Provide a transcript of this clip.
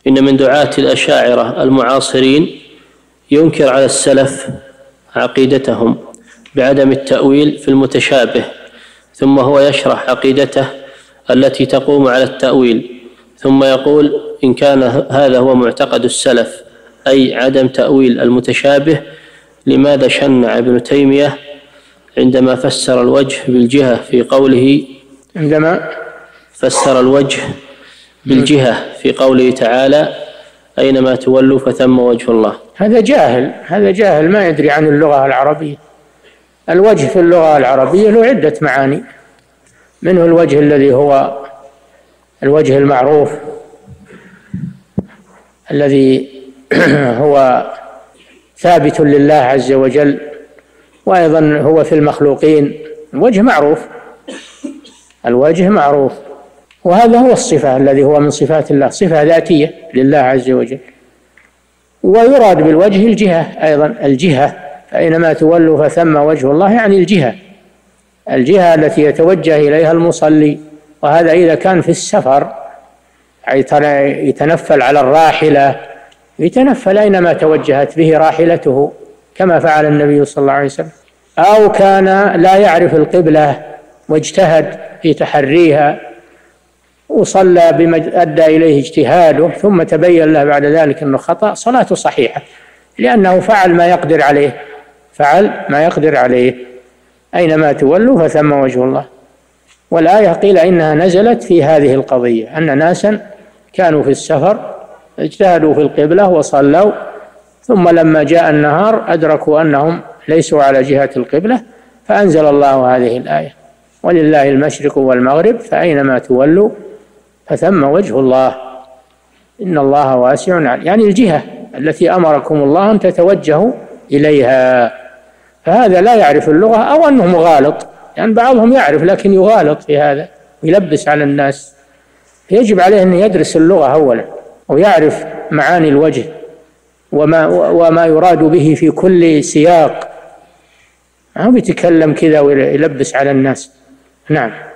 إن من دعاة الأشاعرة المعاصرين ينكر على السلف عقيدتهم بعدم التأويل في المتشابه، ثم هو يشرح عقيدته التي تقوم على التأويل، ثم يقول: إن كان هذا هو معتقد السلف أي عدم تأويل المتشابه، لماذا شنع ابن تيمية عندما فسر الوجه بالجهة في قوله عندما فسر الوجه بالجهة في قوله تعالى: أينما تولوا فثم وجه الله؟ هذا جاهل ما يدري عن اللغة العربية. الوجه في اللغة العربية له عدة معاني، منه الوجه الذي هو الوجه المعروف الذي هو ثابت لله عز وجل، وأيضا هو في المخلوقين الوجه معروف، وهذا هو الصفة الذي هو من صفات الله، صفة ذاتية لله عز وجل. ويراد بالوجه الجهة أيضا، الجهة فأينما تولوا فثم وجه الله، يعني الجهة التي يتوجه إليها المصلي. وهذا إذا كان في السفر يتنفل على الراحلة، يتنفل أينما توجهت به راحلته كما فعل النبي صلى الله عليه وسلم. أو كان لا يعرف القبلة واجتهد في تحريها وصلى بما أدى إليه اجتهاده، ثم تبين له بعد ذلك أنه خطأ، صلاته صحيحة، لأنه فعل ما يقدر عليه. أينما تولوا فثم وجه الله. والآية قيل إنها نزلت في هذه القضية، أن ناسا كانوا في السفر اجتهدوا في القبلة وصلوا، ثم لما جاء النهار أدركوا أنهم ليسوا على جهة القبلة، فأنزل الله هذه الآية: ولله المشرق والمغرب فأينما تولوا فثم وجه الله إن الله واسع عليم، يعني الجهة التي أمركم الله أن تتوجهوا إليها. فهذا لا يعرف اللغة، أو أنه مغالط، يعني بعضهم يعرف لكن يغالط في هذا ويلبس على الناس. يجب عليه أن يدرس اللغة أولا ويعرف معاني الوجه وما يراد به في كل سياق، ما بيتكلم كذا ويلبس على الناس. نعم.